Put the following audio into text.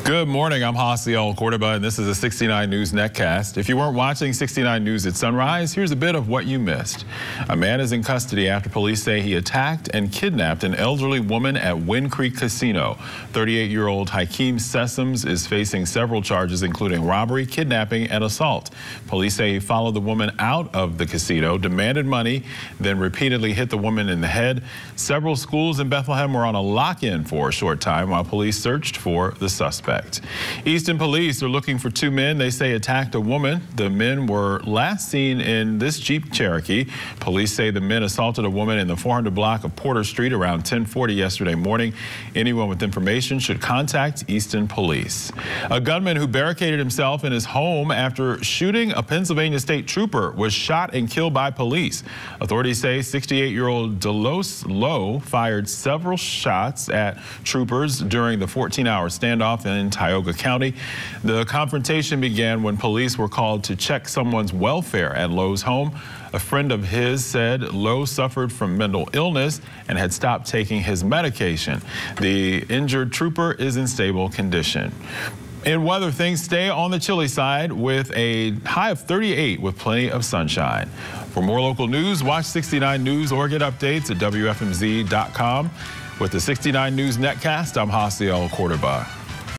Good morning, I'm Hasiel Cordoba, and this is a 69 News Netcast. If you weren't watching 69 News at sunrise, here's a bit of what you missed. A man is in custody after police say he attacked and kidnapped an elderly woman at Wind Creek Casino. 38-year-old Hakeem Sessoms is facing several charges, including robbery, kidnapping, and assault. Police say he followed the woman out of the casino, demanded money, then repeatedly hit the woman in the head. Several schools in Bethlehem were on a lock-in for a short time while police searched for the suspect. Easton police are looking for two men they say attacked a woman. The men were last seen in this Jeep Cherokee. Police say the men assaulted a woman in the 400 block of Porter Street around 10:40 yesterday morning. Anyone with information should contact Easton police. A gunman who barricaded himself in his home after shooting a Pennsylvania state trooper was shot and killed by police. Authorities say 68-year-old Delos Lowe fired several shots at troopers during the 14-hour standoff in Tioga County. The confrontation began when police were called to check someone's welfare at Lowe's home. A friend of his said Lowe suffered from mental illness and had stopped taking his medication. The injured trooper is in stable condition. In weather, things stay on the chilly side with a high of 38 with plenty of sunshine. For more local news, watch 69 News or get updates at WFMZ.com. With the 69 News Netcast, I'm Hasiel Cordoba.